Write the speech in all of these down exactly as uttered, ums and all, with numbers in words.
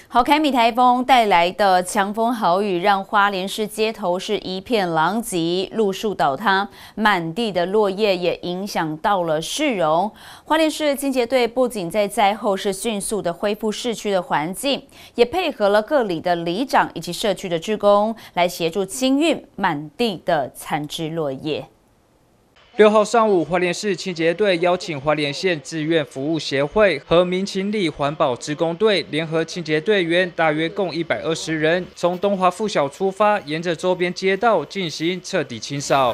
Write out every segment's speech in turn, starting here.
好，凯米台风带来的强风豪雨，让花莲市街头是一片狼藉，路树倒塌，满地的落叶也影响到了市容。花莲市清洁队不仅在灾后是迅速的恢复市区的环境，也配合了各里的里长以及社区的志工，来协助清运满地的残枝落叶。 六号上午，花莲市清洁队邀请花莲县志愿服务协会和民情里环保志工队联合清洁队员，大约共一百二十人，从东华附小出发，沿着周边街道进行彻底清扫。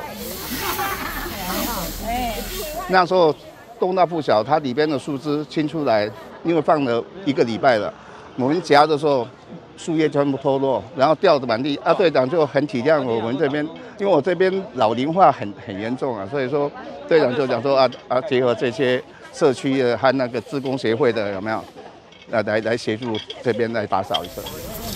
那时候东大附小，它里边的树枝清出来，因为放了一个礼拜了，我们夹的时候树叶全部脱落，然后掉的满地。啊，队长就很体谅我们这边。因为我这边老龄化很很严重啊，所以说队长就讲说啊啊，结合这些社区的和那个志工协会的有没有，啊来来协助这边来打扫一下。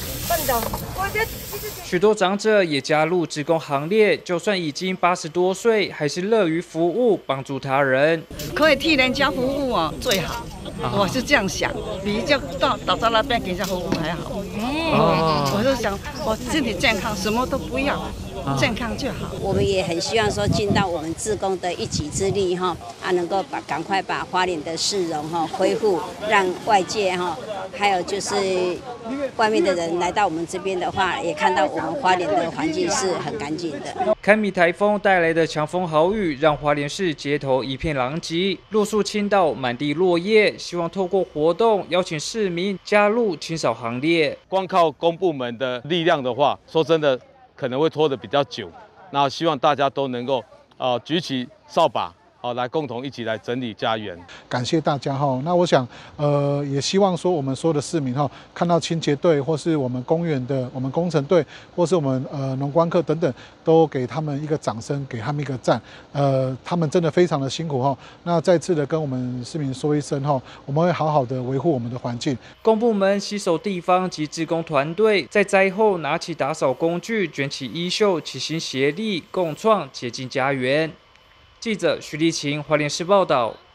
许多长者也加入志工行列，就算已经八十多岁，还是乐于服务，帮助他人。 可以替人家服务哦，最好。我是这样想，比较到倒在那边给人家服务还好。哦，我就想我身体健康，什么都不要。健康就好。 我们也很希望说尽到我们志工的一己之力哈，啊，能够把赶快把花莲的市容哈恢复，让外界哈，还有就是外面的人来到我们这边的话，也看到我们花莲的环境是很干净的。 凯米台风带来的强风豪雨，让花莲市街头一片狼藉，路树倾倒，满地落叶。希望透过活动邀请市民加入清扫行列。 光靠公部门的力量的话，说真的。可能会拖得比较久，那希望大家都能够呃举起扫把，好、呃、来共同一起来整理家园。 感谢大家哈。那我想呃也希望说我们所有的市民哈，看到清洁队或是我们公园的我们工程队或是我们呃农官课等等，都给他们一个掌声，给他们一个赞。呃，他们真的非常的辛苦哈。那再次的跟我们市民说一声哈，我们会好好的维护我们的环境。 公部门携手地方及志工团队，在灾后拿起打扫工具，卷起衣袖，齐心协力，共创洁净家园。记者徐立晴，花莲市报道。